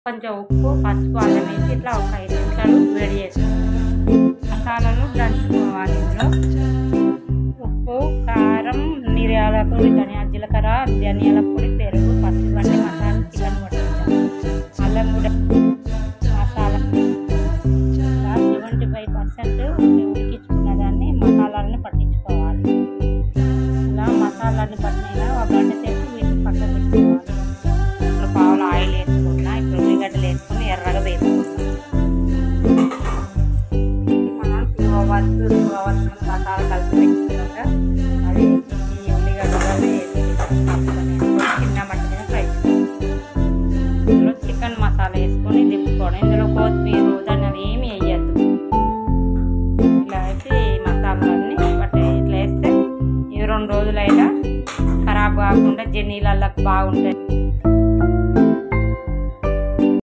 కొంచెం ఉప్పు, పసుపు, అల్లం వేసి ఇట్లా ఒక 5 నిమిషాలు వేడి చేసుకోవాలి. మసాలాలు దంచుకోవాలి. ఇందులో ఉప్పు, కారం, మిరియాల పొడి, జీలకర్ర, ధనియాల పొడి, పెరుగు, పసుపు ఇవన్నీ మసాలా చికెన్ పట్టించాలి. అల్లం కూడా మసాలా 75% ఉడికించుకున్న దాన్ని మసాలాలను పట్టించుకోవాలి. ఇలా మసాలాన్ని పట్టిన ఒక గంట సేపు వీటిని పక్కన పెట్టుకోవాలి. ఇప్పుడు పావులు ఆయిల్ వేసుకున్నా, ఇప్పుడు ఉల్లిగడ్డలు వేసుకొని ఎర్రగా వేసుకుంటాం. మనం 2 hours మసాలా కలిపి పెట్టుకున్నాక అది ఈ ఉల్లిగడ్డలు వేసి చిన్న మట్టి మీద ఫ్రై చేసుకోవాలి. ఇందులో చికెన్ మసాలా వేసుకొని దింపుకోవడం. ఇందులో కొత్తిమీర, ధనియాలు ఏమి వేయద్దు. ఇలా వేసి మసాలాలన్నీ ఇట్లా వేస్తే 2 రోజులైనా ఖరాబ్ కాకుండా జెన్నీళ్ళకి బాగుంటాయి.